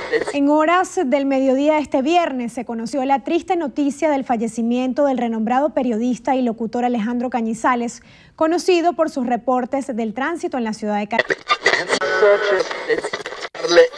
En horas del mediodía de este viernes se conoció la triste noticia del fallecimiento del renombrado periodista y locutor Alejandro Cañizales, conocido por sus reportes del tránsito en la ciudad de Caracas.